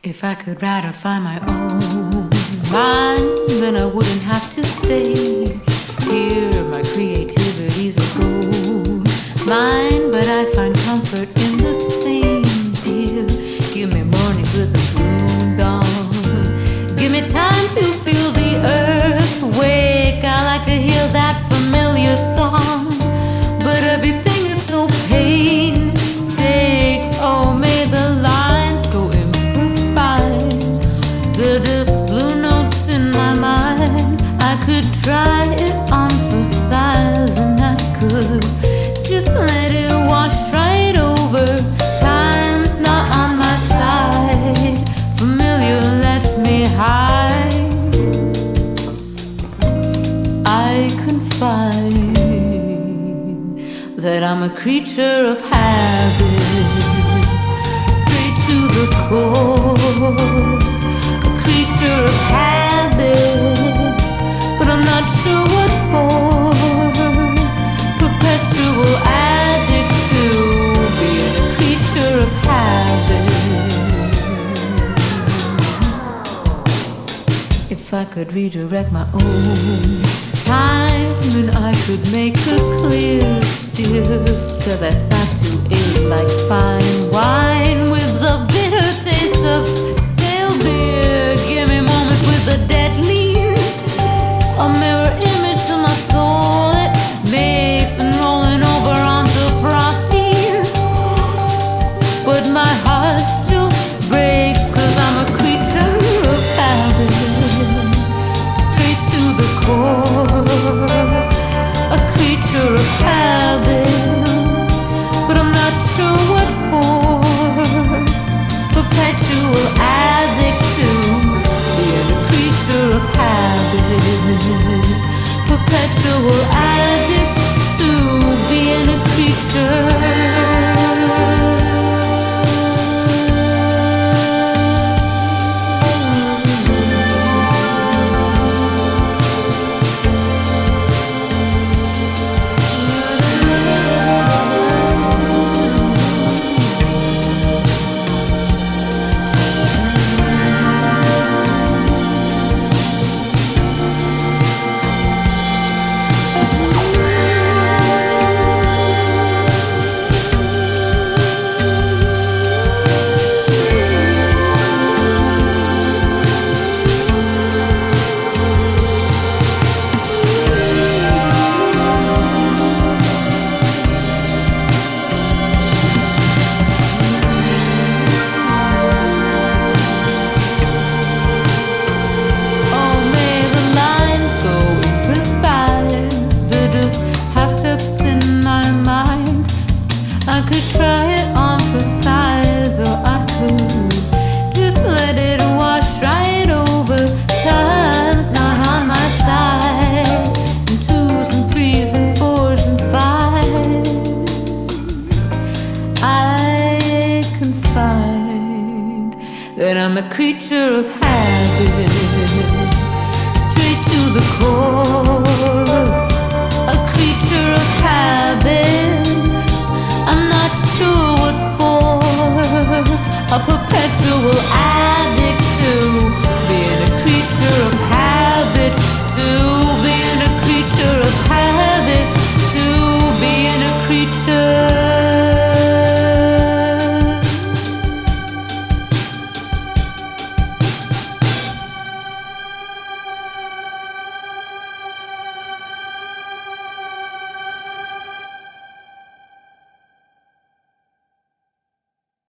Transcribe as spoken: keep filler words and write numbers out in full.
If I could ratify my own mind, then I wouldn't have to stay here. My creativity's a gold mine, but I find comfort in the same, dear. Give me mornings with the blue dawn. Give me time to feel the earth wake. I like to hear that familiar song, but everything is so painstaking. Oh, may the lines go imperfect. They're just blue notes in my mind. I could try it on for size, and I could just let it wash right over. Time's not on my side. Familiar lets me hide. I confide that I'm a creature of habit, straight to the core. A creature of habit, but I'm not sure what for. Perpetual addict to being a creature of habit. If I could redirect my own time, then I could make a clear steer. Cause I start to age like fine wine with the bitter taste of stale beer. Give me moments with the dead leaves, a mirror image to my soul it makes, and rolling over onto frosties. But my heart still breaks, cause I'm a creature of habit, straight to the core. A creature of habit, but I'm not sure what for. Perpetual addict to being a creature of habit. Perpetual addict to being a creature. I'm a creature of habit, straight to the core. A creature of habit, I'm not sure what for. A perpetual addict to being a creature of habit.